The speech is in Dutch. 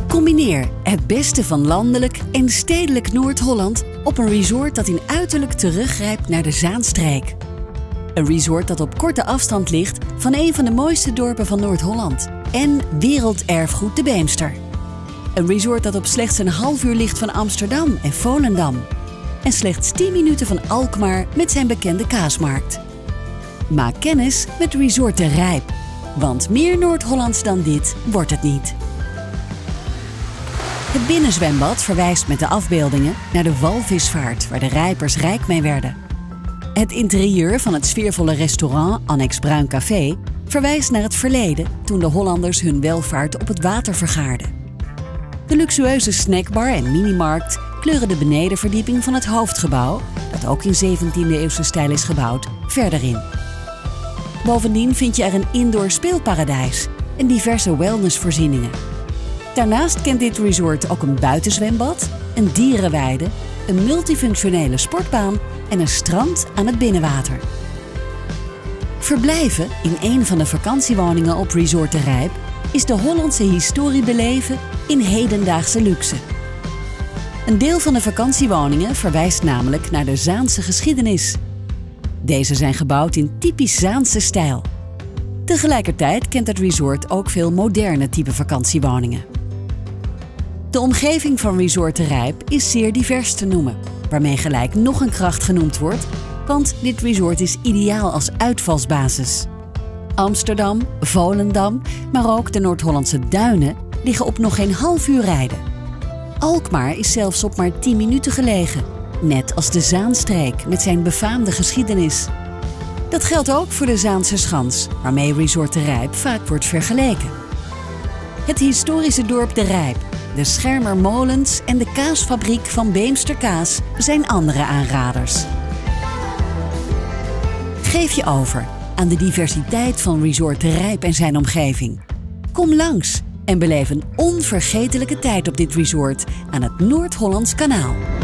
Combineer het beste van landelijk en stedelijk Noord-Holland op een resort dat in uiterlijk teruggrijpt naar de Zaanstreek. Een resort dat op korte afstand ligt van een van de mooiste dorpen van Noord-Holland en werelderfgoed de Beemster. Een resort dat op slechts een half uur ligt van Amsterdam en Volendam. En slechts 10 minuten van Alkmaar met zijn bekende kaasmarkt. Maak kennis met Resort de Rijp, want meer Noord-Hollands dan dit wordt het niet. Het binnenzwembad verwijst met de afbeeldingen naar de walvisvaart waar de Rijpers rijk mee werden. Het interieur van het sfeervolle restaurant Annex Bruin Café verwijst naar het verleden toen de Hollanders hun welvaart op het water vergaarden. De luxueuze snackbar en minimarkt kleuren de benedenverdieping van het hoofdgebouw, dat ook in 17e-eeuwse stijl is gebouwd, verder in. Bovendien vind je er een indoor speelparadijs en diverse wellnessvoorzieningen. Daarnaast kent dit resort ook een buitenzwembad, een dierenweide, een multifunctionele sportbaan en een strand aan het binnenwater. Verblijven in een van de vakantiewoningen op Resort de Rijp is de Hollandse historie beleven in hedendaagse luxe. Een deel van de vakantiewoningen verwijst namelijk naar de Zaanse geschiedenis. Deze zijn gebouwd in typisch Zaanse stijl. Tegelijkertijd kent het resort ook veel moderne type vakantiewoningen. De omgeving van Resort de Rijp is zeer divers te noemen, waarmee gelijk nog een kracht genoemd wordt, want dit resort is ideaal als uitvalsbasis. Amsterdam, Volendam, maar ook de Noord-Hollandse duinen liggen op nog geen half uur rijden. Alkmaar is zelfs op maar 10 minuten gelegen, net als de Zaanstreek met zijn befaamde geschiedenis. Dat geldt ook voor de Zaanse Schans, waarmee Resort de Rijp vaak wordt vergeleken. Het historische dorp De Rijp, de Schermermolens en de kaasfabriek van Beemster Kaas zijn andere aanraders. Geef je over aan de diversiteit van Resort de Rijp en zijn omgeving. Kom langs en beleef een onvergetelijke tijd op dit resort aan het Noord-Hollands Kanaal.